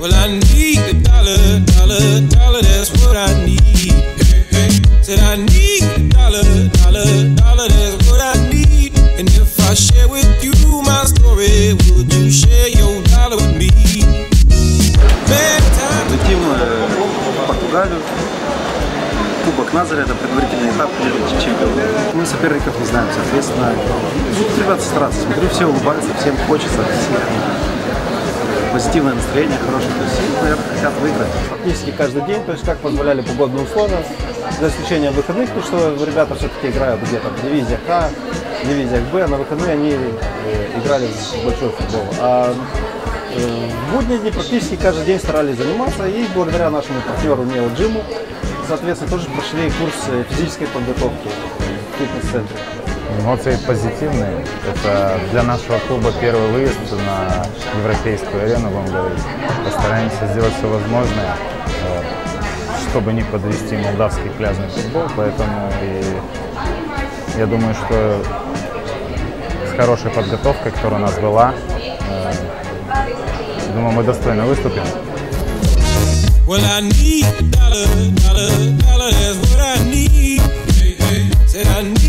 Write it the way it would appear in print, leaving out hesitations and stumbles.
Well, I need a dollar, dollar, dollar, that's what I need. Hey, hey. Said I need a dollar, dollar, dollar, that's what I need. And if I share with you my story, would you share your dollar with me? Летим в Португалию. Кубок Назаря, это предварительный этап чемпионата. Мы соперников не знаем, соответственно. Ребята стараются, смотрю, все улыбаются, всем хочется. Позитивное настроение, хорошее, то есть, наверное, хотят выиграть. Практически каждый день, то есть как позволяли погодные условия, за исключением выходных, потому что ребята все-таки играют где-то в дивизиях А, в дивизиях Б, на выходные они играли в большой футбол. А в будние дни практически каждый день старались заниматься, и благодаря нашему партнеру Неоджиму, соответственно, тоже прошли курс физической подготовки в фитнес-центре. Эмоции позитивные. Это для нашего клуба первый выезд на европейскую арену, будем говорить. Постараемся сделать все возможное, чтобы не подвести молдавский пляжный футбол. Поэтому я думаю, что с хорошей подготовкой, которая у нас была, думаю, мы достойно выступим. Well, I need a dollar, dollar, dollar, that's what I need. Hey, hey. Said I need